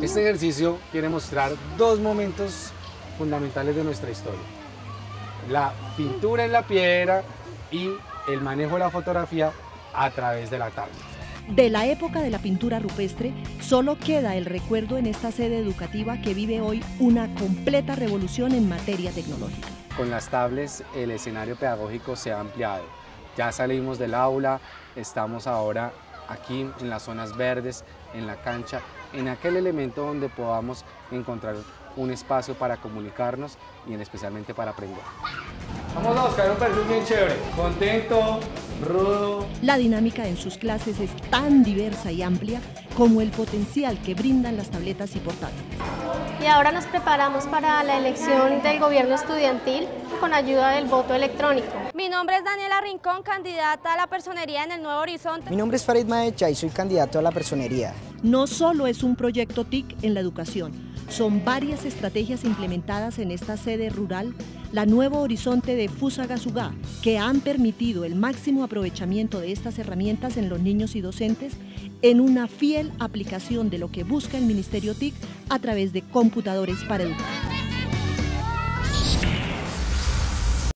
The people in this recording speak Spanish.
Este ejercicio quiere mostrar dos momentos fundamentales de nuestra historia: la pintura en la piedra y el manejo de la fotografía a través de la tablet. De la época de la pintura rupestre, solo queda el recuerdo en esta sede educativa que vive hoy una completa revolución en materia tecnológica. Con las tablets el escenario pedagógico se ha ampliado. Ya salimos del aula, estamos ahora aquí en las zonas verdes, en la cancha, en aquel elemento donde podamos encontrar un espacio para comunicarnos y especialmente para aprender. Vamos a buscar un perfil bien chévere, contento, rudo. La dinámica en sus clases es tan diversa y amplia como el potencial que brindan las tabletas y portátiles. Y ahora nos preparamos para la elección del gobierno estudiantil con ayuda del voto electrónico. Mi nombre es Daniela Rincón, candidata a la personería en el Nuevo Horizonte. Mi nombre es Farid Maecha y soy candidato a la personería. No solo es un proyecto TIC en la educación, son varias estrategias implementadas en esta sede rural, la Nuevo Horizonte de Fusagasugá, que han permitido el máximo aprovechamiento de estas herramientas en los niños y docentes en una fiel aplicación de lo que busca el Ministerio TIC a través de computadores para educar.